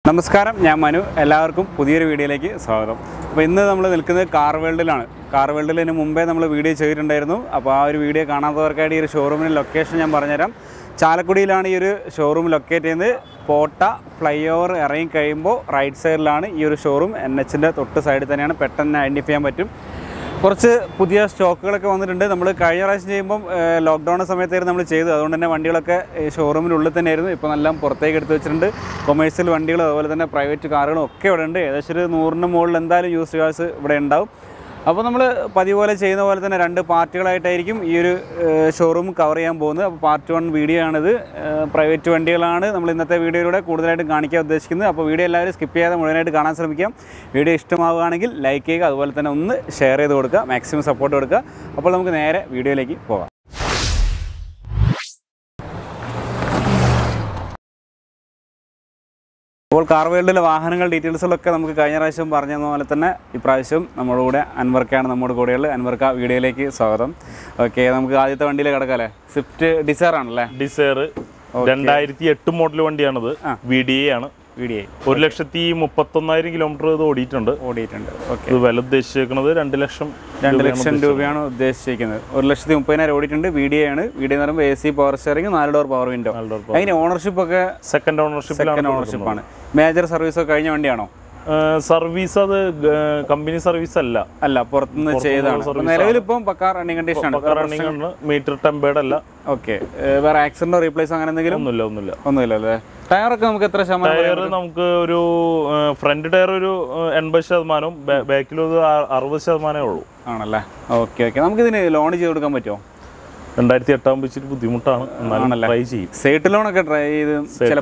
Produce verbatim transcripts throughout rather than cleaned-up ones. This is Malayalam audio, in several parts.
നമസ്കാരം, ഞാൻ മനു. എല്ലാവർക്കും പുതിയൊരു വീഡിയോയിലേക്ക് സ്വാഗതം. അപ്പോൾ ഇന്ന് നമ്മൾ നിൽക്കുന്നത് കാർ വേൾഡിലാണ്. കാർ വേൾഡിന് മുമ്പേ നമ്മൾ വീഡിയോ ചെയ്തിട്ടുണ്ടായിരുന്നു. അപ്പോൾ ആ ഒരു വീഡിയോ കാണാത്തവർക്കായിട്ട് ഈ ഒരു ഷോറൂമിൻ്റെ ലൊക്കേഷൻ ഞാൻ പറഞ്ഞുതരാം. ചാലക്കുടിയിലാണ് ഈ ഒരു ഷോറൂം ലൊക്കേറ്റ് ചെയ്യുന്നത്. പോട്ട ഫ്ലൈ ഓവർ ഇറങ്ങി കഴിയുമ്പോൾ റൈറ്റ് സൈഡിലാണ് ഈ ഒരു ഷോറൂം. എൻ എച്ചിൻ്റെ തൊട്ട് സൈഡിൽ തന്നെയാണ്, പെട്ടെന്ന് ഐഡൻറ്റിഫൈ ചെയ്യാൻ പറ്റും. കുറച്ച് പുതിയ സ്റ്റോക്കുകളൊക്കെ വന്നിട്ടുണ്ട്. നമ്മൾ കഴിഞ്ഞ പ്രാവശ്യം ചെയ്യുമ്പം ലോക്ക്ഡൗൺ സമയത്തായിരുന്നു നമ്മൾ ചെയ്തത്. അതുകൊണ്ട് തന്നെ വണ്ടികളൊക്കെ ഷോറൂമിനുള്ളിൽ തന്നെയായിരുന്നു. ഇപ്പോൾ എല്ലാം പുറത്തേക്ക് എടുത്ത് വെച്ചിട്ടുണ്ട്. കൊമേഴ്സ്യൽ വണ്ടികൾ, അതുപോലെ തന്നെ പ്രൈവറ്റ് കാറുകളും ഒക്കെ ഇവിടെ ഉണ്ട്. ഏകദേശം ഒരു നൂറിന് മുകളിൽ എന്തായാലും യൂസ്ഡ് കാർസ് ഇവിടെ ഉണ്ടാവും. അപ്പോൾ നമ്മൾ പതിവ് പോലെ ചെയ്യുന്ന പോലെ തന്നെ രണ്ട് പാർട്ടുകളായിട്ടായിരിക്കും ഈ ഒരു ഷോറൂം കവർ ചെയ്യാൻ പോകുന്നത്. അപ്പോൾ പാർട്ട് വൺ വീഡിയോ ആണിത്. പ്രൈവറ്റ് വണ്ടികളാണ് നമ്മൾ ഇന്നത്തെ വീഡിയോയിലൂടെ കൂടുതലായിട്ടും കാണിക്കാൻ ഉദ്ദേശിക്കുന്നത്. അപ്പോൾ വീഡിയോ എല്ലാവരും സ്കിപ്പ് ചെയ്യാതെ മുഴുവനായിട്ട് കാണാൻ ശ്രമിക്കാം. വീഡിയോ ഇഷ്ടമാവുകയാണെങ്കിൽ ലൈക്ക് ചെയ്യുക, അതുപോലെ തന്നെ ഒന്ന് ഷെയർ ചെയ്ത് കൊടുക്കുക, മാക്സിമം സപ്പോർട്ട് കൊടുക്കുക. അപ്പോൾ നമുക്ക് നേരെ വീഡിയോയിലേക്ക് പോകാം. അപ്പോൾ കാർ വേൾഡിലെ വാഹനങ്ങൾ ഡീറ്റെയിൽസുകളൊക്കെ നമുക്ക് കഴിഞ്ഞ പ്രാവശ്യം പറഞ്ഞ പോലെ തന്നെ ഇപ്രാവശ്യം നമ്മുടെ കൂടെ അൻവർക്കാണ് നമ്മുടെ കൂടെയുള്ളത്. അൻവർക്ക, വീഡിയോയിലേക്ക് സ്വാഗതം. ഓക്കെ, നമുക്ക് ആദ്യത്തെ വണ്ടിയിൽ കിടക്കാം അല്ലേ? സ്വിഫ്റ്റ് ഡിസയർ ആണല്ലേ? ഡിസയർ രണ്ടായിരത്തി എട്ട് മോഡൽ വണ്ടിയാണത്. വി ഡി എ ആണ്. വി ഡി ഐ ഒരു ലക്ഷത്തി മുപ്പത്തൊന്നായിരം കിലോമീറ്റർ ഇത് ഓടിയിട്ടുണ്ട് ഓടിയിട്ടുണ്ട് ഓക്കെ. ഇത് വില ഉദ്ദേശിച്ചിരിക്കുന്നത് രണ്ട് ലക്ഷം രണ്ട് ലക്ഷം രൂപയാണ് ഉദ്ദേശിച്ചിരിക്കുന്നത്. ഒരു ലക്ഷത്തി മുപ്പതിനായിരം ഓടിയിട്ടുണ്ട്. വി ഡി ഐ ആണ്. വി ഡി എന്ന് പറയുമ്പോൾ എ സി പവർ സ്റ്റിയറിംഗ്, നാല് ഡോർ പവർ വിൻഡോ. അതിന് ഓണർഷിപ്പ് ഒക്കെ സെക്കൻഡ് ഓണർഷിപ്പ് സെക്കൻഡ് ഓണർഷിപ്പാണ്. മേജർ സർവീസ് ഒക്കെ കഴിഞ്ഞ വണ്ടിയാണോ? സർവീസ് അത് കമ്പനി സർവീസ് അല്ല അല്ല പുറത്തുനിന്ന് ചെയ്തതാണ്. നിലവിലിപ്പം പക്കാ റണ്ണിംഗ് കണ്ടീഷൻ ആണ്. മീറ്റർ ടെമ്പേർഡ് അല്ല. ഓക്കെ, വേറെ ആക്സിഡന്റോ റീപ്ലേസ് അങ്ങനെ എന്തെങ്കിലും ഒന്നുമില്ല ഒന്നുമില്ല ഒന്നുമില്ല അല്ലേ? ടയറൊക്കെ നമുക്ക് എത്ര ശതമാനം? ടയർ നമുക്ക് ഒരു ഫ്രണ്ട് ടയർ ഒരു എൺപത് ശതമാനവും ബാക്കിൽ ഒരു അറുപത് ശതമാനമേ ഉള്ളൂ. ആണല്ലേ? Okay okay. നമുക്കിതിന് ലോൺ ചെയ്ത് കൊടുക്കാൻ പറ്റുമോ? രണ്ടായിരത്തി എട്ടാകുമ്പോൾ ഇച്ചിരി ബുദ്ധിമുട്ടാണ്. ട്രൈ ചെയ്യും. സേട്ട് ലോൺ ഒക്കെ ട്രൈ ചെയ്ത്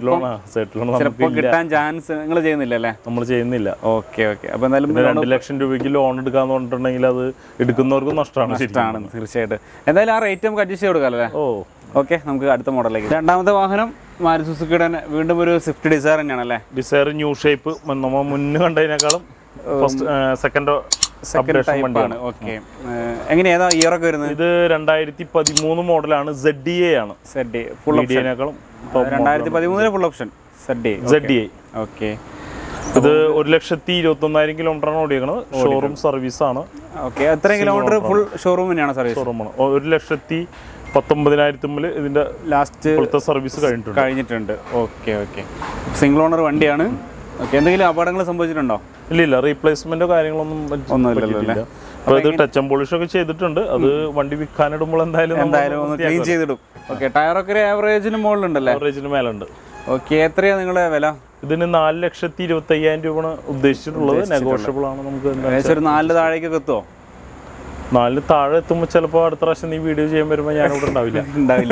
ചിലപ്പോൾ കിട്ടാൻ ചാൻസ്. നിങ്ങൾ ചെയ്യുന്നില്ല അല്ലേ? നമ്മൾ ചെയ്യുന്നില്ല. Okay okay. അപ്പോൾ എന്തായാലും രണ്ട് ലക്ഷം രൂപയ്ക്ക് ലോൺ എടുക്കാന്ന് പറഞ്ഞിട്ടുണ്ടെങ്കിൽ അത് എടുക്കുന്നവർക്കും നഷ്ടമാണ്. നഷ്ടമാണ് തീർച്ചയായിട്ടും. എന്തായാലും ആ റേറ്റ് നമുക്ക് അഡ്ജസ്റ്റ് ചെയ്ത് കൊടുക്കാമല്ലേ? ഓ ഓക്കെ. നമുക്ക് അടുത്ത മോഡലിലേക്ക്. രണ്ടാമത്തെ വാഹനം മാരുതി സുസുക്കിയുടെ തന്നെ വീണ്ടും ഒരു സ്വിഫ്റ്റ് ഡിസയർ തന്നെയാണല്ലേ? Dzire new shape. നമ്മൾ മുന്നേ കണ്ടതിനേക്കാളും സെക്കൻഡ് സെക്കൻഡ് ടൈപ്പ് ആണ്. ഓക്കെ. എങ്ങനെ ഏതാ ഇയർ ഒക്കെ വരുന്നത്? ഇത് രണ്ടായിരത്തി പതിമൂന്ന് മോഡലാണ്. സെഡ് ഡി എ ആണ്. സെഡ് ഡി ഫുൾ ഓപ്ഷനേക്കാളും രണ്ടായിരത്തി പതിമൂന്നിലെ full option Z D Z D I. Okay. ഇത് ഒരു ലക്ഷത്തി ഇരുപത്തി ഒന്നായിരം കിലോമീറ്ററാണ് ഓടിക്കുന്നത്. ഷോറൂം സർവീസ് ആണ്. ഓക്കെ. എത്രയും കിലോമീറ്റർ ഫുൾ ഷോറൂം തന്നെയാണ് സർവീസ്? ഷോറൂമാണ്. ഒരു ലക്ഷത്തി പത്തൊമ്പതിനായിരത്തിമ്മിൽ ഇതിന്റെ ലാസ്റ്റ് സർവീസ് കഴിഞ്ഞിട്ടുണ്ട് കഴിഞ്ഞിട്ടുണ്ട് ഓക്കെ ഓക്കെ. സിംഗിൾ ഓണർ വണ്ടിയാണ്. ഓക്കെ. എന്തെങ്കിലും അപകടങ്ങൾ സംഭവിച്ചിട്ടുണ്ടോ? ഇല്ല ഇല്ല. റീപ്ലേസ്മെന്റോ കാര്യങ്ങളൊന്നും ഒന്നുമില്ല. അപ്പോൾ ഇത് ടച്ച് ആൻഡ് പോളിഷ് ഒക്കെ ചെയ്തിട്ടുണ്ട്. അത് വണ്ടി വിൽക്കാനിടുമ്പോൾ എന്തായാലും എന്തായാലും ഒന്ന് ക്ലീൻ ചെയ്തിടും. ഓക്കെ. ടയറൊക്കെ ഒരു ആവറേജിന് മുകളിലുണ്ടല്ലേ? ആവറേജിന് മേലുണ്ട്. ഓക്കെ. എത്രയാണ് നിങ്ങളുടെ വില? ഇതിന് നാല് ലക്ഷത്തി ഇരുപത്തി അയ്യായിരം രൂപയാണ് ഉദ്ദേശിച്ചിട്ടുള്ളത്. നെഗോഷ്യബിൾ ആണ്. നമുക്ക് ഏകദേശം ഒരു നാല് താഴേക്കൊക്കെ എത്തുമോ? നാലിന് താഴെ എത്തുമ്പോൾ ചിലപ്പോൾ അടുത്ത പ്രാവശ്യം നീ വീഡിയോ ചെയ്യാൻ വരുമ്പോൾ ഞാനിവിടെ ഉണ്ടാവില്ല ഉണ്ടാവില്ല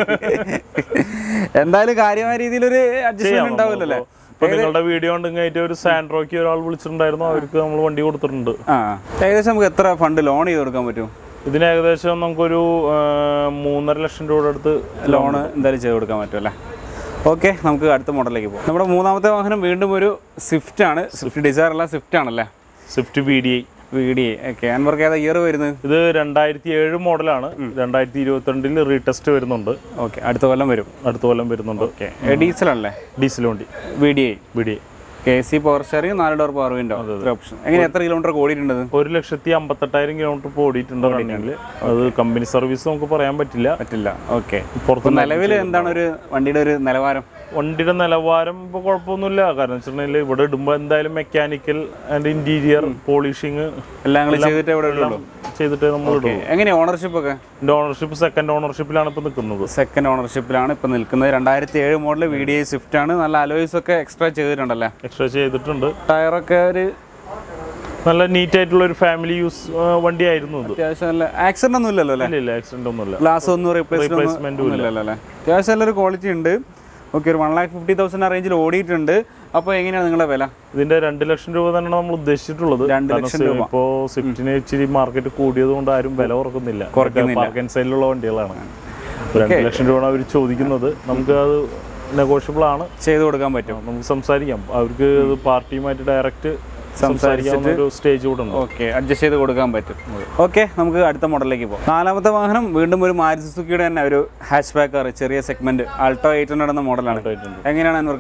എന്തായാലും കാര്യമായ രീതിയിലൊരു അഡ്ജസ്റ്റ്മെന്റ് ഉണ്ടാവില്ലല്ലേ? ഇപ്പൊ നിങ്ങളുടെ വീഡിയോ ഉണ്ടെങ്കിൽ ഒരു സാൻഡ്രോക്ക് ഒരാൾ വിളിച്ചിട്ടുണ്ടായിരുന്നു. അവർക്ക് നമ്മൾ വണ്ടി കൊടുത്തിട്ടുണ്ട്. ആ, ഏകദേശം നമുക്ക് എത്ര ഫണ്ട് ലോൺ ചെയ്ത് കൊടുക്കാൻ പറ്റും? ഇതിന് ഏകദേശം നമുക്കൊരു മൂന്നര ലക്ഷം രൂപയുടെ അടുത്ത് ലോണ് എന്തായാലും ചെയ്ത് കൊടുക്കാൻ പറ്റും അല്ലേ? ഓക്കെ. നമുക്ക് അടുത്ത മോഡലിലേക്ക് പോകാം. നമ്മുടെ മൂന്നാമത്തെ വാഹനം വീണ്ടും ഒരു സ്വിഫ്റ്റ് ആണ്. സ്വിഫ്റ്റ് ഡിസയർ അല്ല, സ്വിഫ്റ്റ് ആണല്ലേ? Swift V D I. V D I. Okay. അൻവർക്ക് ഏതാ ഇയർ വരുന്നത്? ഇത് രണ്ടായിരത്തി ഏഴ് മോഡലാണ്. രണ്ടായിരത്തി ഇരുപത്തിരണ്ടിൽ റീടെസ്റ്റ് വരുന്നുണ്ട്. ഓക്കെ. അടുത്ത കൊല്ലം വരും. അടുത്ത കൊല്ലം വരുന്നുണ്ട്. ഓക്കെ. ഡീസൽ ആണല്ലേ? ഡീസൽ വണ്ടി. V D I. V D I. K C power steering, നാല് ഡോർ പവർ വിൻഡോ ഓപ്ഷൻ. എങ്ങനെ എത്ര കിലോമീറ്റർ ഓടിയിട്ടുണ്ട്? ഒരു ലക്ഷത്തി അമ്പത്തെട്ടായിരം കിലോമീറ്റർ ഇപ്പോൾ ഓടിയിട്ടുണ്ട് റണ്ണിങ്ങിൽ. അത് കമ്പനി സർവീസ് നമുക്ക് പറയാൻ പറ്റില്ല പറ്റില്ല ഓക്കെ. പുറത്ത് നിലവിൽ എന്താണ് ഒരു വണ്ടിയുടെ ഒരു നിലവാരം? വണ്ടിയുടെ നിലവാരം ഇപ്പോൾ കുഴപ്പമൊന്നുമില്ല. കാരണം വെച്ചിട്ടുണ്ടെങ്കിൽ ഇവിടെ ഇടുമ്പോൾ എന്തായാലും മെക്കാനിക്കൽ ആൻഡ് ഇന്റീരിയർ പോളിഷിങ് എല്ലാം ചെയ്തിട്ട് ഇവിടെ ചെയ്തിട്ട് നമ്മൾ ഇടും. എങ്ങനെയാണ് ഓണർഷിപ്പ് ഒക്കെ? ഓണർഷിപ്പ് സെക്കൻഡ് ഓണർഷിപ്പിലാണ് ഇപ്പോൾ നിൽക്കുന്നത്. സെക്കൻഡ് ഓണർഷിപ്പിലാണ് ഇപ്പോൾ നിൽക്കുന്നത്. രണ്ടായിരത്തി ഏഴ് model V D I Swift ആണ്. നല്ല അലോയ്സ് ഒക്കെ എക്സ്ട്രാ ചെയ്തിട്ടുണ്ടല്ലേ? എക്സ്ട്രാ ചെയ്തിട്ടുണ്ട്. ടയറൊക്കെ ഒരു നല്ല നീറ്റ് ആയിട്ടുള്ള ഒരു ഫാമിലി യൂസ് വണ്ടി ആയിരുന്നു. അത്യാവശ്യം നല്ല ആക്സിഡന്റ് ഒന്നും ഇല്ലല്ലോ അല്ലേ? ഇല്ല, ആക്സിഡന്റ് ഒന്നുമില്ല. ഗ്ലാസ് ഒന്നും റീപ്ലേസ്മെന്റ് ഇല്ലല്ലോ അല്ലേ? അത്യാവശ്യം നല്ലൊരു ക്വാളിറ്റി ഉണ്ട്. ഓക്കെ. ഒരു വൺ ലാക്ക് ഫിഫ്റ്റി തൗസൻഡ് ആ റേഞ്ചിൽ ഓടിയിട്ടുണ്ട്. അപ്പോൾ എങ്ങനെയാണ് നിങ്ങളുടെ വില? ഇതിന്റെ രണ്ട് ലക്ഷം രൂപ തന്നെയാണ് നമ്മൾ ഉദ്ദേശിച്ചിട്ടുള്ളത്. രണ്ട് ലക്ഷം രൂപ. ഇപ്പോൾ സ്വിഫ്റ്റിന് ഇച്ചിരി മാർക്കറ്റ് കൂടിയത് കൊണ്ട് ആരും വില കുറക്കുന്നില്ല. മാർക്കറ്റ് സൈഡിലുള്ള വണ്ടികളാണ്. രണ്ട് ലക്ഷം രൂപയാണ് അവർ ചോദിക്കുന്നത്. നമുക്ക് അത് നെഗോഷ്യബിൾ ആണ്. ചെയ്ത് കൊടുക്കാൻ പറ്റും. നമുക്ക് സംസാരിക്കാം. അവർക്ക് പാർട്ടിയുമായിട്ട് ഡയറക്റ്റ് സംസാരിക്കാവുന്ന ഒരു സ്റ്റേജ് കൂടെ ഉണ്ട്. ഓക്കെ. അഡ്ജസ്റ്റ് ചെയ്ത് കൊടുക്കാൻ പറ്റും. ഓക്കെ. നമുക്ക് അടുത്ത മോഡലിലേക്ക് പോകാം. നാലാമത്തെ വാഹനം വീണ്ടും ഒരു മാരുതി സുസുക്കിയുടെ തന്നെ ഒരു ഹാച്ച് ബാക്ക് കാർ, ചെറിയ സെഗ്മെന്റ്, ആൾട്ടോ എയ്റ്റ് ഹൺഡ്രഡ് എന്ന മോഡലാണ്. എങ്ങനെയാണ് അൻവർക്ക?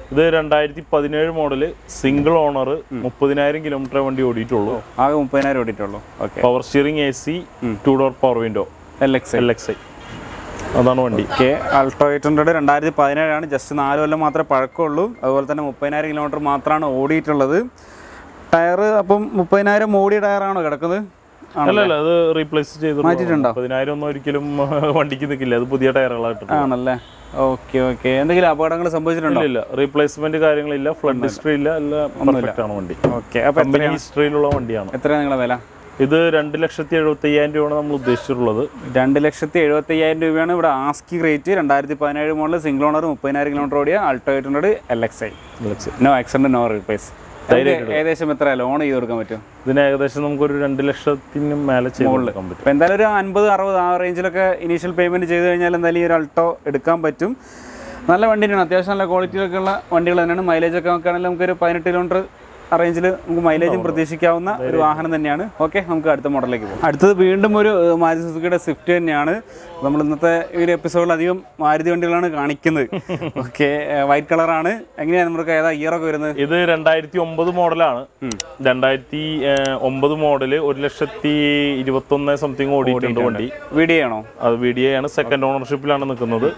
ഇത് രണ്ടായിരത്തി പതിനേഴ് മോഡല് സിംഗിൾ ഓണർ മുപ്പതിനായിരം കിലോമീറ്റർ വണ്ടി ഓടിയിട്ടുള്ളൂ. ആകെ മുപ്പതിനായിരം ഓടിയിട്ടുള്ളൂ. Power steering, A C, two door power window, L X L X I അതാണ് വണ്ടി. ഓക്കെ, ആൾട്ടോ എയ്റ്റ് ഹൺഡ്രഡ് രണ്ടായിരത്തി പതിനേഴാണ്. ജസ്റ്റ് നാല് കൊല്ലം മാത്രമേ പഴക്കമുള്ളൂ. അതുപോലെ തന്നെ മുപ്പതിനായിരം കിലോമീറ്റർ മാത്രമാണ് ഓടിയിട്ടുള്ളത്. ടയർ അപ്പം മുപ്പതിനായിരം ഓടിയ ടയറാണോ കിടക്കുന്നത്? അല്ലല്ല, അത് റീപ്ലേസ് ചെയ്ത് മാറ്റിയിട്ടുണ്ടോ? പതിനായിരം ഒന്നും ഒരിക്കലും വണ്ടിക്ക് നിൽക്കില്ല, അത് പുതിയ ടയറുകളായിട്ട് ആണല്ലേ. ഓക്കെ ഓക്കെ, എന്തെങ്കിലും അപകടങ്ങൾ സംഭവിച്ചിട്ടുണ്ടോ? ഇല്ല, റീപ്ലേസ്മെന്റ് കാര്യങ്ങളില്ല, ഫ്ലഡ് ഹിസ്റ്ററി ഇല്ല, എല്ലാം പെർഫെക്റ്റ് ആണ് വണ്ടി. ഓക്കെ, അപ്പോൾ കമ്പനി ഹിസ്റ്ററിയിലുള്ള വണ്ടിയാണ്. എത്രയാണ് നിങ്ങളുടെ വില? ഇത് രണ്ട് ലക്ഷത്തി എഴുപത്തി അയ്യായിരം രൂപയാണ് നമ്മൾ ഉദ്ദേശിച്ചിട്ടുള്ളത്. രണ്ട് ലക്ഷത്തി എഴുപത്തി അയ്യായിരം രൂപയാണ് ഇവിടെ ആസ്കിംഗ് റേറ്റ്. രണ്ടായിരത്തി പതിനേഴ് മോഡൽ സിംഗിൾ ഓണർ മുപ്പതിനായിരം കിലോമീറ്റർ ഓടിയ Alto eight hundred L X I. No accident, no replace. ഏകദേശം എത്ര ലോൺ ചെയ്ത് കൊടുക്കാൻ പറ്റും? ഇതിന് ഏകദേശം നമുക്കൊരു രണ്ട് ലക്ഷത്തിന് മേലെ മുകളിൽ പറ്റും. അപ്പോൾ എന്തായാലും ഒരു അൻപത് അറുപത് ആ റേഞ്ചിലൊക്കെ ഇനീഷ്യൽ പേയ്മെന്റ് ചെയ്ത് കഴിഞ്ഞാൽ എന്തായാലും ഈ ഒരു ആൾട്ടോ എടുക്കാൻ പറ്റും. നല്ല വണ്ടി തന്നെയാണ്, അത്യാവശ്യം നല്ല ക്വാളിറ്റിയിലൊക്കെ ഉള്ള വണ്ടികൾ തന്നെയാണ്. മൈലേജ് ഒക്കെ നോക്കുകയാണെങ്കിൽ നമുക്കൊരു പതിനെട്ട് കിലോമീറ്റർ ആ റേഞ്ചിൽ നമുക്ക് മൈലേജും പ്രതീക്ഷിക്കാവുന്ന ഒരു വാഹനം തന്നെയാണ്. ഓക്കെ, നമുക്ക് അടുത്ത മോഡലിലേക്ക് പോകും. അടുത്തത് വീണ്ടും ഒരു മാരുതി സുസുക്കിയുടെ സ്വിഫ്റ്റ് തന്നെയാണ്. നമ്മൾ ഇന്നത്തെ ഈ ഒരു എപ്പിസോഡിൽ അധികം മാരുതി വണ്ടികളാണ് കാണിക്കുന്നത്. ഓക്കെ, വൈറ്റ് കളറാണ്. എങ്ങനെയാണ് നമുക്ക് ഏതാ ഇയറൊക്കെ വരുന്നത്? ഇത് രണ്ടായിരത്തി ഒമ്പത് മോഡലാണ്. രണ്ടായിരത്തി ഒമ്പത് മോഡല് ഒരു ലക്ഷത്തി ഇരുപത്തി ഒന്ന് സംതിങ് ഓടിയിട്ടുണ്ട് വണ്ടി. വി ഡി ആണോ? അത് വി ഡി ആണ്. സെക്കൻഡ് ഓണർഷിപ്പിലാണ് നിൽക്കുന്നത്.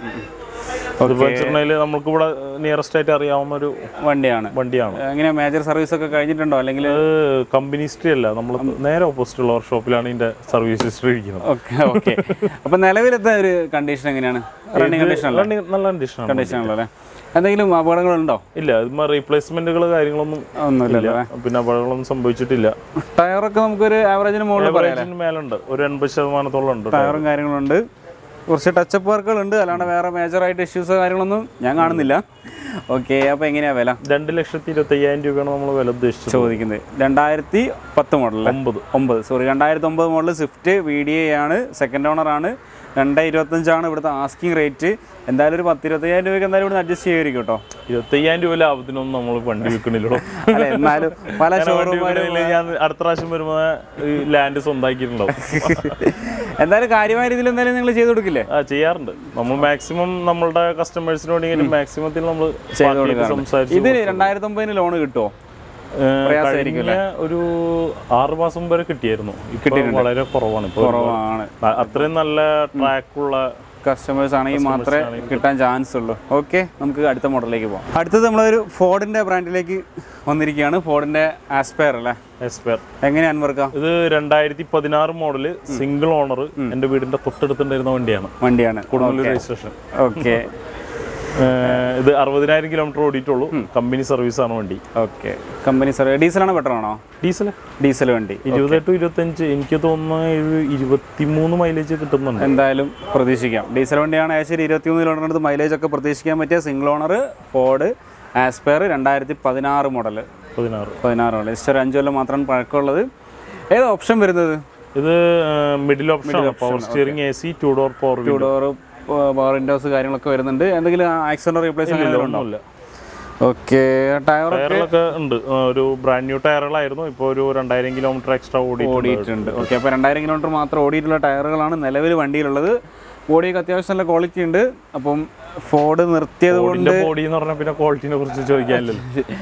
നമുക്ക് ഇവിടെ നിയറസ്റ്റ് ആയിട്ട് അറിയാവുന്ന ഒരു വണ്ടിയാണ് വണ്ടിയാണ് എങ്ങനെ മേജർ സർവീസ് ഒക്കെ കഴിഞ്ഞിട്ടുണ്ടോ? അല്ലെങ്കിൽ കമ്പനി ഹിസ്റ്ററി അല്ല, നമ്മൾ നേരെ ഓപ്പോസിറ്റ് ഉള്ള വർക്ക്ഷോപ്പിലാണ് ഇതിന്റെ സർവീസ് ഹിസ്റ്ററി ഇരിക്കുന്നത്. ഓക്കെ ഓക്കെ, അപ്പൊ നിലവിലത്തെ ഒരു കണ്ടീഷൻ എങ്ങനെയാണ്? റണ്ണിംഗ് കണ്ടീഷൻ നല്ല കണ്ടീഷൻ കണ്ടീഷൻ ആണല്ലോ. എന്തെങ്കിലും അപകടങ്ങളുണ്ടോ? ഇല്ല, ഇത് റീപ്ലേസ്മെന്റുകൾ കാര്യങ്ങളൊന്നും ഒന്നുമില്ല, പിന്നെ അപകടങ്ങളൊന്നും സംഭവിച്ചിട്ടില്ല. ടയറൊക്കെ നമുക്കൊരു ആവറേജിന് മുകളിൽ മേലുണ്ട്, ഒരു എൺപത് ശതമാനത്തോളം ഉണ്ട്. ടയറും കാര്യങ്ങളുണ്ട്, കുറച്ച് ടച്ചപ്പ് വർക്കുകളുണ്ട്, അല്ലാണ്ട് വേറെ മേജറായിട്ട് ഇഷ്യൂസോ കാര്യങ്ങളൊന്നും ഞാൻ കാണുന്നില്ല. ഓക്കെ, അപ്പോൾ എങ്ങനെയാണ് വില? രണ്ട് ലക്ഷത്തി ഇരുപത്തി അയ്യായിരം രൂപയാണ് നമ്മൾ വില ഉദ്ദേശിച്ചത് ചോദിക്കുന്നത്. രണ്ടായിരത്തി പത്ത് മോഡൽ ഒമ്പത് ഒമ്പത് സോറി രണ്ടായിരത്തി ഒമ്പത് model Swift V D A ആണ്. സെക്കൻഡ് ഓണറാണ്. രണ്ട് ഇരുപത്തഞ്ചാണ് ഇവിടുത്തെ ആസ്കിംഗ് റേറ്റ്. എന്തായാലും ഒരു പത്ത് ഇരുപത്തയ്യായിരം രൂപയ്ക്ക് എന്തായാലും ഇവിടെ അഡ്ജസ്റ്റ് ചെയ്യുമായിരിക്കും കേട്ടോ. ഇരുപത്തയ്യായിരം രൂപ ലാഭത്തിനൊന്നും നമ്മൾ വണ്ടി വിൽക്കണില്ലോ. അല്ല, എന്നാലും പല ഷോറൂമുകളിൽ ഞാൻ അടുത്ത പ്രാവശ്യം വരുമ്പോൾ ലാൻഡ് സ്വന്തമാക്കിയിട്ടുണ്ടാവും. എന്തായാലും കാര്യമായ രീതിയിൽ എന്തായാലും നിങ്ങൾ ചെയ്ത് കൊടുക്കില്ലേ? ആ, ചെയ്യാറുണ്ട്. നമ്മൾ മാക്സിമം നമ്മളുടെ കസ്റ്റമേഴ്സിന് വേണ്ടി മാക്സിമത്തിൽ നമ്മൾ സംസാരിച്ചു. ഇത് രണ്ടായിരത്തി ഒമ്പതിന് ലോൺ കിട്ടുമോ? ഒരു ആറ് മാസം വരെ കിട്ടിയായിരുന്നു. വളരെ കുറവാണ്. കുറവാണ്. അത്രയും നല്ല ട്രാക്കുള്ള കസ്റ്റമേഴ്സ് ആണെങ്കിൽ മാത്രമേ കിട്ടാൻ ചാൻസ് ഉള്ളൂ. ഓക്കെ, നമുക്ക് അടുത്ത മോഡലിലേക്ക് പോകാം. അടുത്തത് നമ്മളൊരു ഫോർഡിന്റെ ബ്രാൻഡിലേക്ക് വന്നിരിക്കുകയാണ്. ഫോർഡിന്റെ ആസ്പയർ അല്ലേ? ആസ്പയർ എങ്ങനെയാണ് അൻവർക്ക? ഇത് രണ്ടായിരത്തി പതിനാറ് മോഡല് സിംഗിൾ ഓണർ, എന്റെ വീടിന്റെ തൊട്ടടുത്തുണ്ടായിരുന്ന വണ്ടിയാണ് വണ്ടിയാണ് കൊടുങ്ങല്ലൂർ രജിസ്ട്രേഷൻ. ഓക്കെ, ഇത് അറുപതിനായിരം കിലോമീറ്റർ ഓടിയിട്ടുള്ളൂ. കമ്പനി സർവീസ് ആണ് വണ്ടി. Okay, company service. ഡീസലാണോ പെട്രോൾ ആണോ? ഡീസൽ ഡീസൽ വണ്ടി. ഇരുപത് ടു ഇരുപത്തഞ്ച്, എനിക്ക് തോന്നുന്നു ഇരുപത്തിമൂന്ന് മൈലേജ് കിട്ടുന്നുണ്ട്. എന്തായാലും പ്രതീക്ഷിക്കാം. ഡീസൽ വണ്ടിയാണ്. ഏകദേശം ഇരുപത്തിമൂന്ന് കിലോമീറ്റർ മൈലേജ് ഒക്കെ പ്രതീക്ഷിക്കാൻ പറ്റിയ സിംഗിൾ ഓണർ ഫോർഡ് ആസ്പയർ രണ്ടായിരത്തി പതിനാറ് മോഡൽ. പതിനാറ് പതിനാറ് മോഡൽ. ജസ്റ്റ് ഒരു അഞ്ചു കൊല്ലം മാത്രമാണ് പഴക്കമുള്ളത്. ഏത് ഓപ്ഷൻ വരുന്നത്? ഇത് middle option. Power steering, A C, two door power two door power windows കാര്യങ്ങളൊക്കെ വരുന്നുണ്ട്. എന്തെങ്കിലും ആക്സിഡന്റ് റീപ്ലേസ്മെന്റ് ഉണ്ടോ? ഓക്കെ, ടയറുകളൊക്കെ ഉണ്ട്. ഒരു ബ്രാൻഡ് ന്യൂ ടയറുകളായിരുന്നു. ഇപ്പോൾ ഒരു രണ്ടായിരം കിലോമീറ്റർ എക്സ്ട്രാ ഓടി ഓടിയിട്ടുണ്ട്. ഓക്കെ, അപ്പോൾ രണ്ടായിരം കിലോമീറ്റർ മാത്രം ഓടിയിട്ടുള്ള ടയറുകളാണ് നിലവിൽ വണ്ടിയിലുള്ളത്. ബോഡിയൊക്കെ അത്യാവശ്യം നല്ല ക്വാളിറ്റി ഉണ്ട്. അപ്പം ഫോർഡ് നിർത്തിയത് കൊണ്ട് ബോഡി എന്ന് പറഞ്ഞാൽ പിന്നെ ക്വാളിറ്റിനെ കുറിച്ച് ചോദിക്കാനില്ലല്ലോ.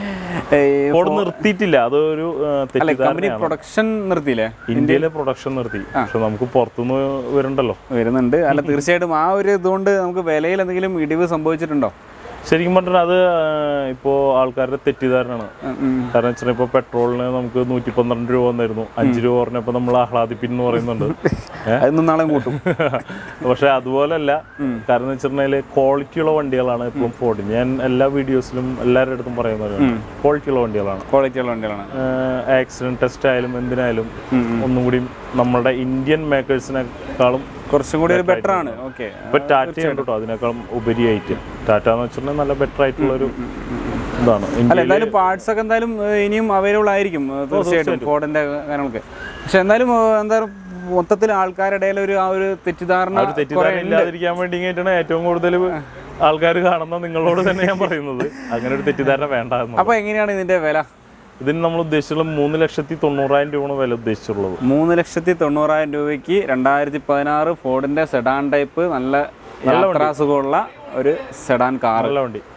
ഫോർഡ് നിർത്തിയിട്ടില്ല, അതൊരു കമ്പനി പ്രൊഡക്ഷൻ നിർത്തിയില്ലേ? ഇന്ത്യയിലെ പ്രൊഡക്ഷൻ നിർത്തി. പക്ഷെ നമുക്ക് പുറത്തുനിന്ന് വരുന്നുണ്ടല്ലോ വരുന്നുണ്ട്. അല്ല, തീർച്ചയായിട്ടും ആ ഒരു ഇതുകൊണ്ട് നമുക്ക് വിലയിൽ എന്തെങ്കിലും ഇടിവ് സംഭവിച്ചിട്ടുണ്ടോ? ശരിക്കും പറഞ്ഞാൽ അത് ഇപ്പോൾ ആൾക്കാരുടെ തെറ്റിദ്ധാരണയാണ്. കാരണം വെച്ചാൽ ഇപ്പോൾ പെട്രോളിന് നമുക്ക് നൂറ്റി പന്ത്രണ്ട് രൂപ വന്നിരുന്നു, അഞ്ച് രൂപ പറഞ്ഞപ്പോൾ നമ്മൾ ആഹ്ലാദിപ്പിൻ എന്ന് പറയുന്നുണ്ട്. നാളെ കൂട്ടും. പക്ഷെ അതുപോലല്ല. കാരണം വെച്ചിട്ടുണ്ടെങ്കിൽ ക്വാളിറ്റിയുള്ള വണ്ടികളാണ് ഇപ്പം ഫോർഡ്. ഞാൻ എല്ലാ വീഡിയോസിലും എല്ലാവരുടെ അടുത്തും പറയുന്നത് ക്വാളിറ്റിയുള്ള വണ്ടികളാണ്. ക്വാളിറ്റിയുള്ള വണ്ടികളാണ്. ആക്സിഡന്റ് ടെസ്റ്റ് ആയാലും എന്തിനായാലും ഒന്നും കൂടി നമ്മളുടെ ഇന്ത്യൻ മേക്കേഴ്സിനേക്കാളും കുറച്ചും കൂടി ബെറ്റർ ആണ്. ഓക്കെ, ഇപ്പൊ ടാറ്റ ഉണ്ട് കേട്ടോ അതിനേക്കാളും ഉപരിയായിട്ട്. ടാറ്റ എന്ന് വെച്ചിട്ടുണ്ടെങ്കിൽ നല്ല ബെറ്റർ ആയിട്ടുള്ള ഒരു ഇതാണ്. അല്ല, എന്തായാലും പാർട്സ് ഒക്കെ എന്തായാലും ഇനിയും അവൈലബിൾ ആയിരിക്കും തീർച്ചയായിട്ടും ഫോർഡിന്റെ കാര്യങ്ങളൊക്കെ. പക്ഷെ എന്തായാലും എന്താ മൊത്തത്തിൽ ആൾക്കാരുടെ ഇടയിൽ ഒരു ആ ഒരു തെറ്റിദ്ധാരണ തെറ്റിദ്ധാരണ ഇല്ലാതിരിക്കാൻ വേണ്ടിയിട്ടാണ് ഏറ്റവും കൂടുതൽ ആൾക്കാർ കാണുന്ന നിങ്ങളോട് തന്നെ ഞാൻ പറയുന്നത്. അങ്ങനെ ഒരു തെറ്റിദ്ധാരണ വേണ്ട. അപ്പൊ എങ്ങനെയാണ് ഇതിന്റെ വില? ഇതിന് നമ്മൾ ഉദ്ദേശിച്ചുള്ളത് മൂന്ന് ലക്ഷത്തി തൊണ്ണൂറായിരം രൂപയാണ് വില ഉദ്ദേശിച്ചുള്ളത്. മൂന്ന് ലക്ഷത്തി തൊണ്ണൂറായിരം രൂപയ്ക്ക് രണ്ടായിരത്തി പതിനാറ് ഫോർഡിന്റെ സെഡാൻ ടൈപ്പ് നല്ല യാത്രാസുഖമുള്ള ഒരു സെഡാൻ കാർ. നല്ല വണ്ടി.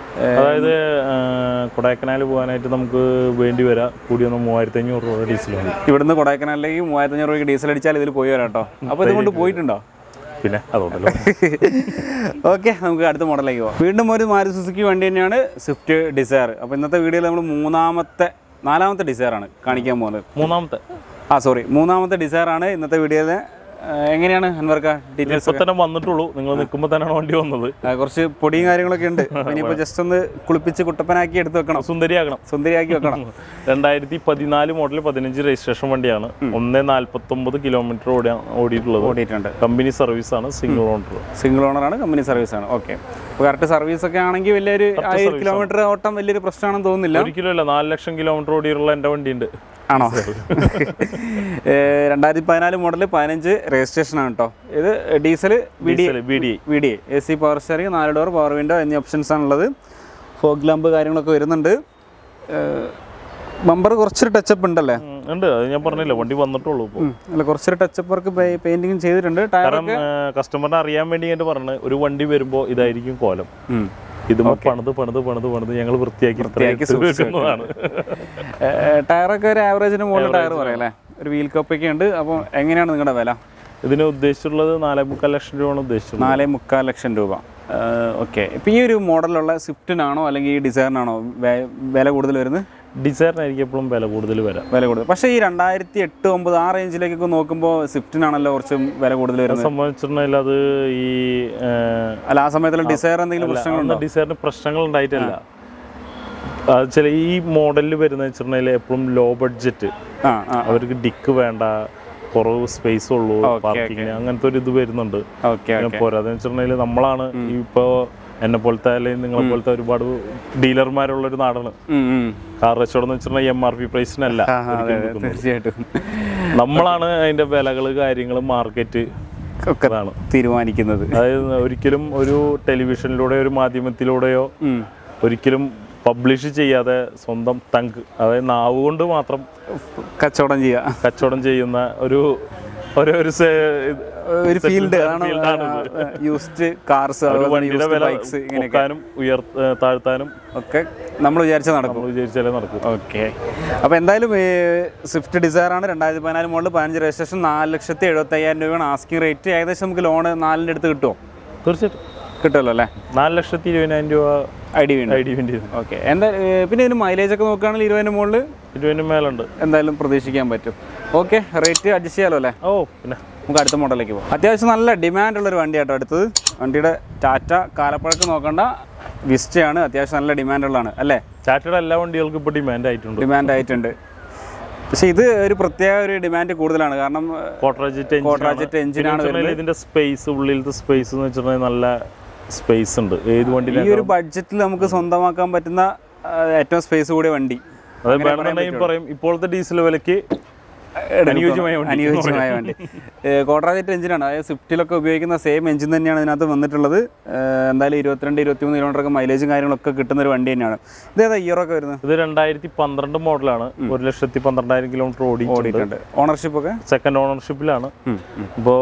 അതായത് കൊടൈക്കനാൽ പോകാനായിട്ട് നമുക്ക് വേണ്ടി വരാം കൂടി ഒന്ന് മൂവായിരത്തി അഞ്ഞൂറ് രൂപ ഡീസൽ മതി. ഇവിടുന്ന് കൊടൈക്കനാലിലേക്ക് മൂവായിരത്തി അഞ്ഞൂറ് രൂപയ്ക്ക് ഡീസൽ അടിച്ചാൽ ഇതിൽ പോയി വരാം കേട്ടോ. അപ്പോൾ ഇതുകൊണ്ട് പോയിട്ടുണ്ടോ? പിന്നെ അതുകൊണ്ടല്ലോ. ഓക്കെ, നമുക്ക് അടുത്ത മോഡലിലേക്ക് പോകാം. വീണ്ടും ഒരു മാരുതി സുസുക്കി വണ്ടി തന്നെയാണ് സ്വിഫ്റ്റ് ഡിസയർ. അപ്പോൾ ഇന്നത്തെ വീഡിയോയിൽ നമ്മൾ മൂന്നാമത്തെ നാലാമത്തെ ഡിസയറാണ് കാണിക്കാൻ പോകുന്നത്. മൂന്നാമത്തെ ആ സോറി മൂന്നാമത്തെ ഡിസയറാണ് ഇന്നത്തെ വീഡിയോയിൽ. എങ്ങനെയാണ് അൻവർക്ക ഡീറ്റെയിൽസ് തന്നെ വന്നിട്ടുള്ളൂ? നിങ്ങൾ നിൽക്കുമ്പോൾ തന്നെയാണ് വണ്ടി വന്നത്. കുറച്ച് പൊടിയും കാര്യങ്ങളൊക്കെ ഉണ്ട്. ഇനിയിപ്പോൾ ജസ്റ്റ് ഒന്ന് കുളിപ്പിച്ച് കുട്ടപ്പനാക്കി എടുത്ത് വെക്കണം, സുന്ദരിയാക്കണം സുന്ദരിയാക്കി വെക്കണം. രണ്ടായിരത്തി പതിനാല് മോഡൽ പതിനഞ്ച് രജിസ്ട്രേഷൻ വണ്ടിയാണ്. ഒന്ന് നാല്പത്തി ഒമ്പത് കിലോമീറ്റർ ഓടി ഓടിയിട്ടുള്ളത് ഓടിയിട്ടുണ്ട്. കമ്പനി സർവീസ് ആണ്, സിംഗിൾ ഓണർ സിംഗിൾ ഓണറാണ്, കമ്പനി സർവീസ് ആണ്. ഓക്കെ, അപ്പോൾ കറക്റ്റ് സർവീസ് ഒക്കെ ആണെങ്കിൽ വലിയൊരു ആയിരം കിലോമീറ്റർ ഓട്ടം വലിയൊരു പ്രശ്നമാണെന്ന് തോന്നുന്നില്ല. ഒരിക്കലും അല്ല, നാല് ലക്ഷം കിലോമീറ്റർ ഓടിയുള്ള എൻ്റെ വണ്ടിയുണ്ട്. ആണോ? രണ്ടായിരത്തി പതിനാല് മോഡൽ പതിനഞ്ച് രജിസ്ട്രേഷൻ ആണ് കേട്ടോ. ഇത് diesel V D V D A C power steering, നാല് ഡോർ, പവർ വിൻഡോ എന്നീ ഓപ്ഷൻസ് ആണുള്ളത്. ഫോഗ് ലാമ്പ് കാര്യങ്ങളൊക്കെ വരുന്നുണ്ട്. ബമ്പർ കുറച്ചൊരു ടച്ചപ്പ് ഉണ്ടല്ലേ? ഉണ്ട്, അത് ഞാൻ പറഞ്ഞില്ല, വണ്ടി വന്നിട്ടുള്ളൂ. അല്ല, കുറച്ചൊരു ടച്ചപ്പ് വർക്ക് പെയിന്റിങ് ചെയ്തിട്ടുണ്ട്. കാരണം കസ്റ്റമറിനെ അറിയാൻ വേണ്ടി ഞാൻ പറഞ്ഞു, ഒരു വണ്ടി വരുമ്പോൾ ഇതായിരിക്കും കോലം. ഇത് പണിത് പണിത് പണിത് പണിത് ഞങ്ങൾ വൃത്തിയാക്കി വൃത്തിയാക്കി സൂക്ഷിക്കുന്നതാണ്. ടയറൊക്കെ ഒരു ആവറേജിന് മുകളിൽ ടയർ പറയാം അല്ലേ? ഒരു വീൽ കപ്പൊക്കെ ഉണ്ട്. അപ്പോൾ എങ്ങനെയാണ് നിങ്ങളുടെ വില? ഇതിന് ഉദ്ദേശിച്ചിട്ടുള്ളത് നാലേ മുക്കാൽ ലക്ഷം രൂപയാണ് ഉദ്ദേശിച്ചത്. നാലേ മുക്കാൽ ലക്ഷം രൂപ. ഓക്കെ, ഇപ്പോൾ ഈ ഒരു മോഡലുള്ള സ്വിഫ്റ്റിനാണോ അല്ലെങ്കിൽ ഈ ഡിസയറിനാണോ വില കൂടുതൽ വരുന്നത്? ഡിസയറിനായിരിക്കും എപ്പോഴും വില കൂടുതൽ വരാം. വില കൂടുതൽ. പക്ഷേ ഈ രണ്ടായിരത്തി എട്ട് ഒമ്പത് ആ റേഞ്ചിലേക്കൊക്കെ നോക്കുമ്പോൾ സ്വിഫ്റ്റിനാണല്ലോ കുറച്ചും വില കൂടുതൽ വരുന്നത്. സംബന്ധിച്ചിട്ടുണ്ടെങ്കിൽ അത് ഈ അല്ല, ആ സമയത്തുള്ള ഡിസയർ എന്തെങ്കിലും പ്രശ്നങ്ങളുണ്ടോ? ഡിസയറിന് പ്രശ്നങ്ങൾ ഉണ്ടായിട്ടില്ല. അത് ചില ഈ മോഡലിൽ വരുന്ന വെച്ചിട്ടുണ്ടെങ്കിൽ എപ്പോഴും ലോ ബഡ്ജറ്റ്, അവർക്ക് ഡിക്ക് വേണ്ട, കുറവ് സ്പേസ് ഉള്ളൂ പാർക്കിങ്ങിന്, അങ്ങനത്തെ ഒരു ഇത് വരുന്നുണ്ട്. പോരാതെന്ന് വെച്ചിട്ടുണ്ടെങ്കിൽ നമ്മളാണ് ഇപ്പോൾ എന്നെ പോലത്തെ അല്ലെങ്കിൽ നിങ്ങളെ പോലത്തെ ഒരുപാട് ഡീലർമാരുള്ളൊരു നാടാണ് കാർ കച്ചവടം എന്ന് വെച്ചിട്ടുണ്ടെങ്കിൽ എം ആർ പി പ്രൈസിനല്ല. തീർച്ചയായിട്ടും നമ്മളാണ് അതിന്റെ വിലകൾ കാര്യങ്ങൾ മാർക്കറ്റ് ഒക്കെ തീരുമാനിക്കുന്നത്. അതായത് ഒരിക്കലും ഒരു ടെലിവിഷനിലൂടെയോ ഒരു മാധ്യമത്തിലൂടെയോ ഒരിക്കലും പബ്ലിഷ് ചെയ്യാതെ സ്വന്തം തങ്ക്, അതായത് നാവ് കൊണ്ട് മാത്രം കച്ചവടം ചെയ്യുക കച്ചവടം ചെയ്യുന്ന ഒരു ഒരു ഒരു ഫീൽഡ് യൂസ്ഡ് കാർസ്, ഉയർത്താനും ഉയർ താഴ്ത്താനും ഒക്കെ നമ്മൾ വിചാരിച്ചാൽ നടക്കും വിചാരിച്ചാലേ നടക്കും. ഓക്കെ, അപ്പോൾ എന്തായാലും സ്വിഫ്റ്റ് ഡിസയർ ആണ്. രണ്ടായിരത്തി പതിനാല് മോഡൽ പതിനഞ്ച് രജിസ്ട്രേഷൻ, നാല് ലക്ഷത്തി എഴുപത്തി അയ്യായിരം രൂപയാണ് ആസ്കിംഗ് റേറ്റ്. ഏകദേശം നമുക്ക് ലോണ് നാലിൻ്റെ അടുത്ത് കിട്ടുമോ? തീർച്ചയായിട്ടും കിട്ടുമല്ലോ അല്ലേ? നാല് ലക്ഷത്തി ഇരുപതിനായിരം രൂപ ഐ ഡി വേണ്ടി ഐ ഡി വേണ്ടി ഓക്കെ. എന്താ പിന്നെ ഇതിന് മൈലേജ് ഒക്കെ നോക്കുകയാണെങ്കിൽ ഇരുപതിന് മുകളിൽ ഇരുപതിന് മേലുണ്ട് എന്തായാലും പ്രതീക്ഷിക്കാൻ പറ്റും. ഓക്കെ, റേറ്റ് അഡ്ജസ്റ്റ് ചെയ്യാമല്ലോ അല്ലേ? ഓ, പിന്നെ നമുക്ക് അടുത്ത മോഡലിലേക്ക് പോകാം. അത്യാവശ്യം നല്ല ഡിമാൻഡുള്ളൊരു വണ്ടിയാട്ടോ അടുത്തത്. വണ്ടിയുടെ ടാറ്റ കാലപ്പഴക്കം നോക്കണ്ട, വിസ്റ്റയാണ്. അത്യാവശ്യം നല്ല ഡിമാൻഡുള്ളതാണ് അല്ലേ? ടാറ്റയുടെ എല്ലാ വണ്ടികൾക്കും ഇപ്പോൾ ഡിമാൻഡ് ആയിട്ടുണ്ട് ഡിമാൻഡ് ആയിട്ടുണ്ട് പക്ഷേ ഇത് ഒരു പ്രത്യേക ഒരു ഡിമാൻഡ് കൂടുതലാണ്. കാരണം കോട്ടറാജറ്റ് എഞ്ചിനാണ്. ഇതിന്റെ സ്പേസ്, ഉള്ളിലത്തെ സ്പേസ് എന്ന് വെച്ചിട്ടുണ്ടെങ്കിൽ നല്ല സ്പേസ് ഉണ്ട്. ഏത് വണ്ടി ഈ ഒരു ബഡ്ജറ്റിൽ നമുക്ക് സ്വന്തമാക്കാൻ പറ്റുന്ന ഏറ്റവും സ്പേസ് കൂടിയ വണ്ടി അതായത് വേണമെങ്കിൽ പറയും ഇപ്പോഴത്തെ ഡീസൽ വിലയ്ക്ക് അനുയോജ്യമായ അനുയോജ്യമായ വണ്ടി. കോട്ടറാജറ്റ് എഞ്ചിനാണ്. അതായത് സ്വിഫ്റ്റിലൊക്കെ ഉപയോഗിക്കുന്ന സെയിം എഞ്ചിൻ തന്നെയാണ് ഇതിനകത്ത് വന്നിട്ടുള്ളത്. എന്തായാലും ഇരുപത്തിരണ്ട് ഇരുപത്തിമൂന്ന് കിലോമീറ്ററൊക്കെ മൈലേജും കാര്യങ്ങളൊക്കെ കിട്ടുന്ന ഒരു വണ്ടി തന്നെയാണ്. ഇതേതാ ഇയറൊക്കെ വരുന്നത്? ഇത് രണ്ടായിരത്തി പന്ത്രണ്ട് മോഡലാണ്. ഒരു ലക്ഷത്തി പന്ത്രണ്ടായിരം കിലോമീറ്റർ ഓടി ഓടിയിട്ടുണ്ട്. ഓണർഷിപ്പ് ഒക്കെ സെക്കൻഡ് ഓണർഷിപ്പിലാണ്. ഇപ്പോൾ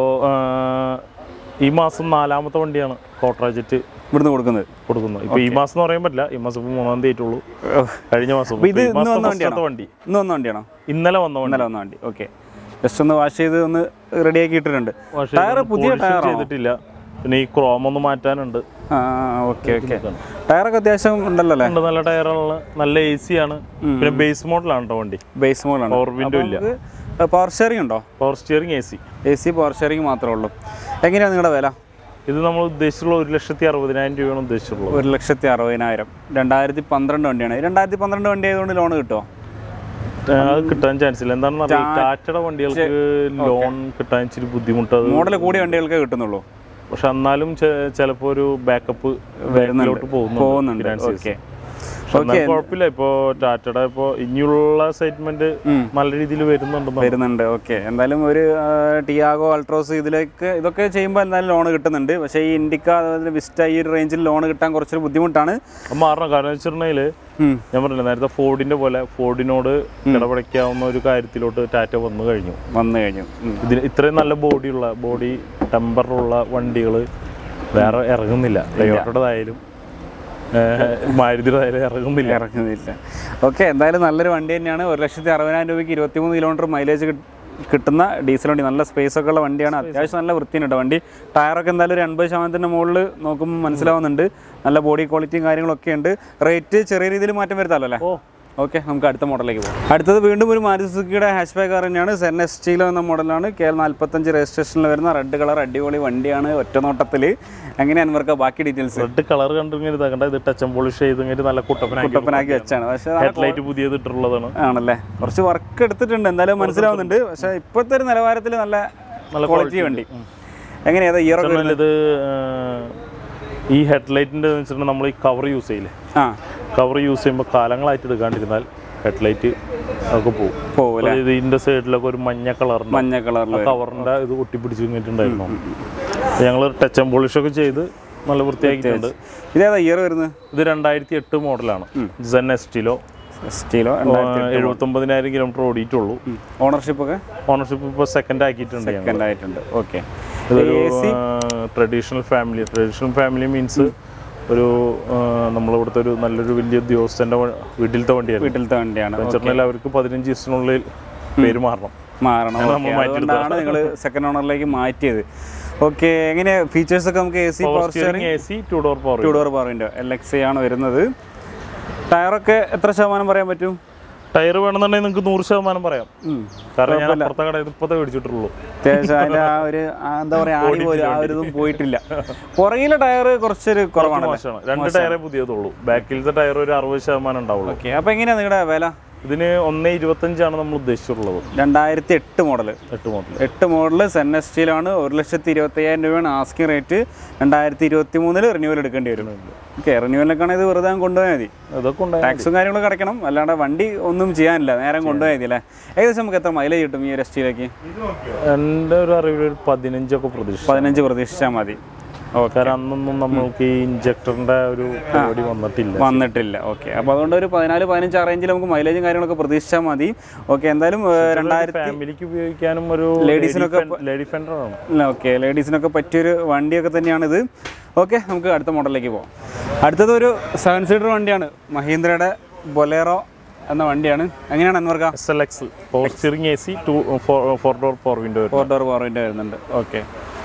ഈ മാസം നാലാമത്തെ വണ്ടിയാണ് കോട്ടറാജറ്റ് ഇവിടുന്ന് കൊടുക്കുന്നത് കൊടുക്കുന്നത് ഇപ്പോൾ ഈ മാസം എന്ന് പറയാൻ പറ്റില്ല. ഈ മാസം ഇപ്പോൾ മൂന്നാം തീയതി ആയിട്ടുള്ളൂ. കഴിഞ്ഞ മാസം ഇത് വണ്ടി ഇന്ന് വന്ന വണ്ടിയാണോ? ഇന്നലെ വന്ന ഇന്നലെ വന്ന വണ്ടി. ഓക്കെ, ജസ്റ്റ് ഒന്ന് വാഷ് ചെയ്ത് ഒന്ന് റെഡിയാക്കി ഇട്ടിട്ടുണ്ട്. ടയർ പുതിയ ടയർ ചെയ്തിട്ടില്ല. പിന്നെ ഈ ക്രോം ഒന്ന് മാറ്റാനുണ്ട്. ഓക്കെ ഓക്കെ, ടയറൊക്കെ അത്യാവശ്യം ഉണ്ടല്ലോ അല്ലേ? നല്ല ടയറാണ്, നല്ല എ സി ആണ്. പിന്നെ ബേസ് മോഡലാണ് കേട്ടോ വണ്ടി. ബേസ് മോഡലാണ്. പവർ വിൻഡോ ഇല്ല. പവർ സ്റ്റിയറിംഗ് ഉണ്ടോ? Power steering A C A C power steering മാത്രമേ ഉള്ളൂ. എങ്ങനെയാണ് നിങ്ങളുടെ വില? ഇത് നമ്മൾ ഉദ്ദേശിച്ചുള്ള ഒരു ലക്ഷത്തി അറുപതിനായിരം രൂപയാണ് ഉദ്ദേശിച്ചുള്ളത്. ഒരു ലക്ഷത്തി അറുപതിനായിരം. രണ്ടായിരത്തി പന്ത്രണ്ട് വണ്ടിയാണ്. രണ്ടായിരത്തി പന്ത്രണ്ട് വണ്ടി ആയതുകൊണ്ട് ലോൺ കിട്ടുമോ? അത് കിട്ടാൻ ചാൻസ് ഇല്ല. എന്താണെന്ന് അറിയാം, ടാറ്റയുടെ വണ്ടികൾക്ക് ലോൺ കിട്ടാൻ ഇച്ചിരി ബുദ്ധിമുട്ട്. മോഡൽ കൂടിയ വണ്ടികൾക്കേ കിട്ടുന്നുള്ളൂ. പക്ഷെ എന്നാലും ചിലപ്പോൾ ഒരു ബാക്കപ്പ് വരുന്നതിലോട്ട് പോകുന്നുണ്ട്. ഓക്കെ, കുഴപ്പമില്ല. ഇപ്പോൾ ടാറ്റയുടെ ഇപ്പോൾ ഇനിയുള്ള സെഗ്മെന്റ് നല്ല രീതിയിൽ വരുന്നുണ്ട് വരുന്നുണ്ട് ഓക്കെ. എന്തായാലും ഒരു ടിയാഗോ അൾട്രോസ് ഇതിലേക്ക് ഇതൊക്കെ ചെയ്യുമ്പോൾ എന്തായാലും ലോൺ കിട്ടുന്നുണ്ട്. പക്ഷേ ഈ ഇൻഡിക്ക അതുപോലെ വിസ്റ്റ ഈ ഒരു റേഞ്ചിൽ ലോൺ കിട്ടാൻ കുറച്ചൊരു ബുദ്ധിമുട്ടാണ്. മാറണം. കാരണം വെച്ചിട്ടുണ്ടെങ്കിൽ ഞാൻ പറഞ്ഞില്ല നേരത്തെ ഫോർഡിന്റെ പോലെ ഫോർഡിനോട് ഇടപെടയ്ക്കാവുന്ന ഒരു കാര്യത്തിലോട്ട് ടാറ്റ വന്നു കഴിഞ്ഞു വന്നു കഴിഞ്ഞു ഇതിന് ഇത്രയും നല്ല ബോഡിയുള്ള ബോഡി ടെമ്പറുള്ള വണ്ടികൾ വേറെ ഇറങ്ങുന്നില്ല. ടൊയോട്ടയുടേതായാലും മാരുതി ഇറങ്ങുന്നില്ല ഇറങ്ങുന്നില്ല ഓക്കെ. എന്തായാലും നല്ലൊരു വണ്ടി തന്നെയാണ്. ഒരു ലക്ഷത്തി അറുപതിനായിരം രൂപയ്ക്ക് ഇരുപത്തിമൂന്ന് കിലോമീറ്റർ മൈലേജ് കിട്ടുന്ന ഡീസൽ വണ്ടി, നല്ല സ്പേസ് ഒക്കെ ഉള്ള വണ്ടിയാണ്. അത്യാവശ്യം നല്ല വൃത്തിയുണ്ട് വണ്ടി. ടയറൊക്കെ എന്തായാലും ഒരു എൺപത് ശതമാനത്തിൻ്റെ മുകളിൽ നോക്കുമ്പോൾ മനസ്സിലാവുന്നുണ്ട്. നല്ല ബോഡി ക്വാളിറ്റിയും കാര്യങ്ങളൊക്കെ ഉണ്ട്. റേറ്റ് ചെറിയ രീതിയിൽ മാറ്റം വരുത്താമല്ലോ അല്ലേ? ഓക്കെ, നമുക്ക് അടുത്ത മോഡലിലേക്ക് പോകാം. അടുത്തത് വീണ്ടും ഒരു മാരുതി സുസുക്കിയുടെ ഹാച്ച് ബാക്ക് കാർ തന്നെയാണ്. സെൻ എസ് ടിയിലോ എന്ന മോഡലാണ്. കെ എൽ നാൽപ്പത്തഞ്ച് രജിസ്ട്രേഷനിൽ വരുന്ന റെഡ് കളർ അടിപൊളി വണ്ടിയാണ്. ഒറ്റ നോട്ടത്തിൽ എങ്ങനെ അൻവർക്ക് ബാക്കി ഡീറ്റെയിൽസ്? റെഡ് കളർ കണ്ടിങ്ങനെ ഇതാക്കണ്ട, ഇത് ടച്ച് പോളിഷ് ചെയ്ത് നല്ല കുട്ടപ്പനാക്കി വെച്ചാണ്. പക്ഷേ ഹെഡ്ലൈറ്റ് പുതിയത് ഇട്ടുള്ളതാണ്. ആണല്ലേ, കുറച്ച് വർക്ക് എടുത്തിട്ടുണ്ട് എന്തായാലും മനസ്സിലാവുന്നുണ്ട്. പക്ഷേ ഇപ്പോഴത്തെ ഒരു നിലവാരത്തിൽ നല്ല നല്ല ക്വാളിറ്റി വണ്ടി. എങ്ങനെയാ ഇയർ? ഇത് ഈ ഹെഡ്ലൈറ്റിൻ്റെ വെച്ചിട്ടുണ്ടെങ്കിൽ നമ്മൾ ഈ കവർ യൂസ് ചെയ്യില്ലേ, ആ കവർ യൂസ് ചെയ്യുമ്പോൾ കാലങ്ങളായിട്ട് എടുക്കാണ്ടിരുന്നാൽ ഹെഡ്ലൈറ്റ് അതൊക്കെ പോകും പോകും. ഇതിൻ്റെ സൈഡിലൊക്കെ ഒരു മഞ്ഞ കളർ മഞ്ഞ കളറിൽ കവറിൻ്റെ ഇത് ഒട്ടിപ്പിടിച്ച് കഴിഞ്ഞിട്ടുണ്ടായിരുന്നു. ഞങ്ങൾ ടച്ച് ആൻഡ് പോളിഷ് ഒക്കെ ചെയ്ത് നല്ല വൃത്തിയാക്കിയിട്ടുണ്ട്. ഇതേതാ ഇയർ വരുന്നത്? ഇത് രണ്ടായിരത്തി എട്ട് മോഡലാണ്. സെൻ എസ് ടിയിലോ സ്റ്റീലോ എഴുപത്തൊമ്പതിനായിരം കിലോമീറ്റർ ഓടിയിട്ടുള്ളൂ. ഓണർഷിപ്പ് ഒക്കെ ഓണർഷിപ്പ് ഇപ്പോൾ സെക്കൻഡ് ആക്കിയിട്ടുണ്ട്. സെക്കൻഡ് ആയിട്ടുണ്ട്. ഓക്കെ. ഇതൊരു traditional family traditional family means ഒരു നമ്മളിവിടുത്തെ ഒരു നല്ലൊരു വലിയ ഉദ്യോഗസ്ഥൻ്റെ വീട്ടിലത്തെ വണ്ടിയാണ്. വീട്ടിലത്തെ വണ്ടിയാണ്. വെച്ചിട്ടുണ്ടെങ്കിൽ അവർക്ക് പതിനഞ്ച് ദിവസത്തിനുള്ളിൽ പേര് മാറണം മാറണം അതുകൊണ്ടാണ് നിങ്ങൾ സെക്കൻഡ് ഓണറിലേക്ക് മാറ്റിയത്. ഓക്കെ. എങ്ങനെ ഫീച്ചേഴ്സ് ഒക്കെ? നമുക്ക് A C power steering, A C two door power two door power window, L X ആണ് വരുന്നത്. ടയറൊക്കെ എത്ര ശതമാനം പറയാൻ പറ്റും? ടയർ വേണമെന്നുണ്ടെങ്കിൽ നിങ്ങൾക്ക് നൂറ് ശതമാനം പറയാം. കാരണം ഞാൻ അപ്പുറത്തെ കടയിൽ ഇപ്പോഴത്തെ മേടിച്ചിട്ടുള്ളൂ. അത്യാവശ്യം അതിൻ്റെ ആ ഒരു എന്താ പറയുക ആണി പോലും ആ ഒരു ഇതും പോയിട്ടില്ല. പുറകിലെ ടയർ കുറച്ചൊരു കുറവാണ്. രണ്ട് ടയറേ പുതിയതുള്ളൂ. ബാക്കിലത്തെ ടയർ ഒരു അറുപത് ശതമാനം ഉണ്ടാവുള്ളൂ. ഓക്കെ. അപ്പോൾ എങ്ങനെയാണ് നിങ്ങളുടെ വില? ഇതിന് ഒന്ന് ഇരുപത്തഞ്ചാണ് നമ്മൾ ഉദ്ദേശിച്ചിട്ടുള്ളത്. രണ്ടായിരത്തി എട്ട് മോഡൽ എട്ട് മോഡൽ എട്ട് മോഡൽ സെൻ എസ് ടിയിലാണ്. ഒരു ലക്ഷത്തി ഇരുപത്തി അയ്യായിരം രൂപയാണ് ആസ്കിങ് റേറ്റ്. രണ്ടായിരത്തി ഇരുപത്തി മൂന്നില് റിന്യൂവൽ എടുക്കേണ്ടി വരും. ഓക്കെ. റിന്യൂവലിനൊക്കെ ഇത് വെറുതെ കൊണ്ടുപോയാൽ മതി. അതൊക്കെ ടാക്സും കാര്യങ്ങളൊക്കെ അടയ്ക്കണം, അല്ലാണ്ട് വണ്ടി ഒന്നും ചെയ്യാനില്ല, നേരം കൊണ്ടുപോയാൽ മതി അല്ലേ? ഏകദേശം നമുക്ക് എത്ര മൈലേജ് കിട്ടും ഈ ഒരു എസ് ടിയിലേക്ക്? എൻ്റെ ഒരു അറിവിൽ പതിനഞ്ചൊക്കെ പ്രതീക്ഷ പതിനഞ്ച് പ്രതീക്ഷിച്ചാൽ മതി. കാരണം അന്നൊന്നും നമ്മൾക്ക് ഈ ഇഞ്ചക്ടറിന്റെ ഒരു പരിപാടി വന്നിട്ടില്ല വന്നിട്ടില്ല ഓക്കെ. അപ്പോൾ അതുകൊണ്ട് ഒരു പതിനാല് പതിനഞ്ച് റേഞ്ചിൽ നമുക്ക് മൈലേജും കാര്യങ്ങളൊക്കെ പ്രതീക്ഷിച്ചാൽ മതി. ഓക്കെ. എന്തായാലും രണ്ടായിരത്തി ഫാമിലിക്ക് ഉപയോഗിക്കാനും ഒരു ലേഡീസിനൊക്കെ ലേഡി ഫെൻഡറാണ്. ഓക്കെ. ലേഡീസിനൊക്കെ പറ്റിയൊരു വണ്ടിയൊക്കെ തന്നെയാണിത്. ഓക്കെ, നമുക്ക് അടുത്ത മോഡലിലേക്ക് പോകാം. അടുത്തത് ഒരു സെവൻ സീറ്റർ വണ്ടിയാണ്. മഹീന്ദ്രയുടെ ബൊലേറോ എന്ന വണ്ടിയാണ്. എങ്ങനെയാണ് അൻവർക്ക്? S L X power steering, A C two four door power window four door power window വരുന്നുണ്ട്. ഓക്കെ.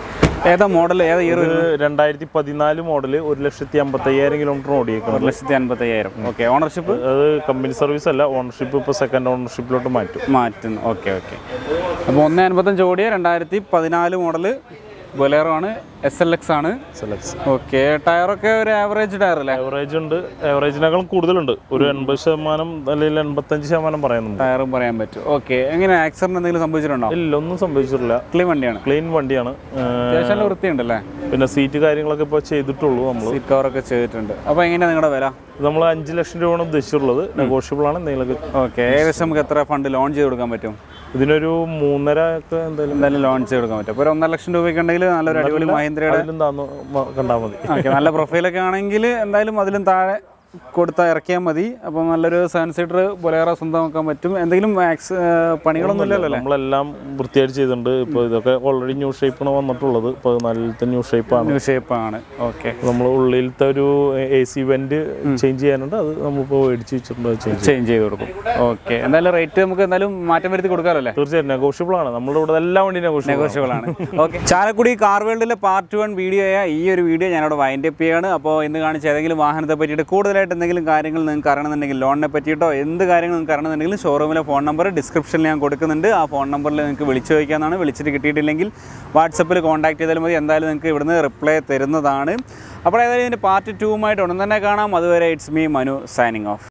ഏതാ മോഡൽ? ഏതാ ഇയർ? രണ്ടായിരത്തി പതിനാല് മോഡല്. ഒരു ലക്ഷത്തി അമ്പത്തി അയ്യായിരം കിലോമീറ്റർ ഓടിയേക്കും. ഒരു ലക്ഷത്തി അൻപത്തി അയ്യായിരം ഓക്കെ. ഓണർഷിപ്പ്? അത് കമ്പനി സർവീസ് അല്ല, ഓണർഷിപ്പ് ഇപ്പോൾ സെക്കൻഡ് ഓണർഷിപ്പിലോട്ട് മാറ്റും മാറ്റുന്നു. Okay okay. അപ്പോൾ ഒന്ന് അൻപത്തഞ്ച് ഓടിയ രണ്ടായിരത്തി പതിനാല് മോഡല് ബൊലേറോ ആണ്. എസ് എൽ എക്സ് ആണ്. ഓക്കെ. ടയറൊക്കെ ഒരു ആവറേജ് ടയർ അല്ലേ? ആവറേജ് ഉണ്ട്. ആവറേജിനേക്കാളും കൂടുതലുണ്ട്. ഒരു എൺപത് ശതമാനം അല്ലെങ്കിൽ എൺപത്തഞ്ച് ശതമാനം പറയുന്നുണ്ട്. ടയറും പറയാൻ പറ്റും. ഓക്കെ. എങ്ങനെ ആക്സിഡന്റ് എന്തെങ്കിലും സംഭവിച്ചിട്ടുണ്ടോ? ഇല്ല, ഒന്നും സംഭവിച്ചിട്ടില്ല. ക്ലീൻ വണ്ടിയാണ്. ക്ലീൻ വണ്ടിയാണ്. അത്യാവശ്യം വൃത്തിയുണ്ടല്ലേ? പിന്നെ സീറ്റ് കാര്യങ്ങളൊക്കെ ഇപ്പോൾ ചെയ്തിട്ടുള്ളൂ. നമ്മൾ സീറ്റ് കവറൊക്കെ ചെയ്തിട്ടുണ്ട്. അപ്പോൾ എങ്ങനെയാണ് നിങ്ങളുടെ വില? നമ്മൾ അഞ്ച് ലക്ഷം രൂപയാണ് ഉദ്ദേശിച്ചിട്ടുള്ളത്. നെഗോഷ്യബിൾ ആണ് എന്തെങ്കിലും. ഓക്കെ. ഏകദേശം നമുക്ക് എത്ര ഫണ്ട് ലോൺ ചെയ്ത് കൊടുക്കാൻ പറ്റും? ഇതിനൊരു മൂന്നര ഒക്കെ എന്തായാലും എന്തായാലും ലോൺ ചെയ്ത് കൊടുക്കാൻ പറ്റും. അപ്പോൾ ഒരു ഒന്നര ലക്ഷം രൂപയ്ക്ക് ഉണ്ടെങ്കിൽ നല്ലൊരു അടിപൊളി മഹീന്ദ്രയുടെ കണ്ടാൽ മതി. ഓക്കെ. നല്ല പ്രൊഫൈലൊക്കെ ആണെങ്കിൽ എന്തായാലും അതിലും താഴെ കൊടുത്താൽ ഇറക്കിയാൽ മതി. അപ്പോൾ നല്ലൊരു സെവൻ സീറ്റർ ബൊലേറോ സ്വന്തമാക്കാൻ പറ്റും. എന്തെങ്കിലും മാക്സ് പണികളൊന്നും ഇല്ലല്ലോ? നമ്മളെല്ലാം വൃത്തിയായിട്ട് ചെയ്തിട്ടുണ്ട്. ഇപ്പോൾ ഇതൊക്കെ ഓൾറെഡി ന്യൂ ഷേപ്പാണ് വന്നിട്ടുള്ളത്. ഇപ്പോൾ നല്ലത്തെ ന്യൂ ഷേപ്പാണ് ന്യൂ ഷേപ്പാണ് ഓക്കെ. നമ്മൾ ഉള്ളിലത്തെ ഒരു എ സി വെന്റ് ചേഞ്ച് ചെയ്യാനുണ്ട്. അത് നമ്മളിപ്പോൾ മേടിച്ച് വെച്ചിട്ടുണ്ട്. ചേഞ്ച് ചെയ്ത് കൊടുക്കും. ഓക്കെ. എന്തായാലും റേറ്റ് നമുക്ക് എന്തായാലും മാറ്റം വരുത്തി കൊടുക്കാമല്ലേ? തീർച്ചയായും നെഗോഷ്യബിൾ ആണ്. നമ്മുടെ ഇവിടെ എല്ലാ വണ്ടിയും നെഗോഷ്യബിൾ ആണ്. ഓക്കെ. ചാലക്കുടി കാർ വേൾഡിലെ പാർട്ട് വൺ വീഡിയോ ആയ ഈ ഒരു വീഡിയോ ഞാനവിടെ വൈൻഡ് അപ്പ് ചെയ്യാണ്. അപ്പോൾ ഇന്ന് കാണിച്ച ഏതെങ്കിലും വാഹനത്തെ പറ്റിയിട്ട് കൂടുതലായിട്ട് എന്തെങ്കിലും കാര്യങ്ങൾ നിങ്ങൾക്ക് അറിയണമെന്നുണ്ടെങ്കിൽ, ലോണിനെ പറ്റിയിട്ടോ എന്ത് കാര്യങ്ങൾ നിങ്ങൾക്ക് അറിയണമെന്നുണ്ടെങ്കിൽ ഷോറൂമിലെ ഫോൺ നമ്പർ ഡിസ്ക്രിപ്ഷനിൽ ഞാൻ കൊടുക്കുന്നുണ്ട്. ആ ഫോൺ നമ്പറിൽ നിങ്ങൾക്ക് വിളിച്ചു ചോദിക്കാവുന്നതാണ്. വിളിച്ചിട്ട് കിട്ടിയിട്ടില്ലെങ്കിൽ വാട്സപ്പിൽ കോൺടാക്ട് ചെയ്താൽ മതി. എന്തായാലും നിങ്ങൾക്ക് ഇവിടുന്ന് റിപ്ലൈ തരുന്നതാണ്. അപ്പോൾ ഏതായാലും ഇതിൻ്റെ പാർട്ട് ടൂവുമായിട്ട് ഉടൻ തന്നെ കാണാം. അതുവരെ it's me Manu signing of.